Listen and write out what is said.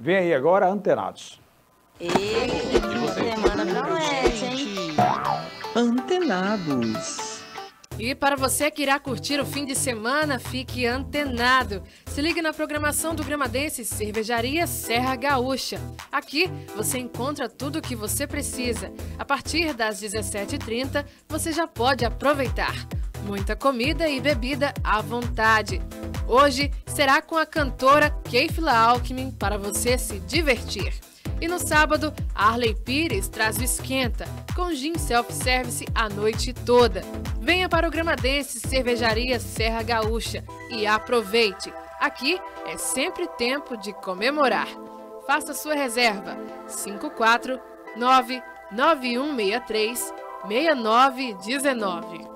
Vem aí agora, Antenados. E semana promete, hein? Antenados. E para você que irá curtir o fim de semana, fique antenado. Se ligue na programação do Gramadense Cervejaria Serra Gaúcha. Aqui você encontra tudo o que você precisa. A partir das 17h30, você já pode aproveitar. Muita comida e bebida à vontade. Hoje será com a cantora Keifla Alckmin para você se divertir. E no sábado, Arley Pires traz o Esquenta, com gin self-service a noite toda. Venha para o Gramadense Cervejaria Serra Gaúcha e aproveite. Aqui é sempre tempo de comemorar. Faça sua reserva 549-9163-6919.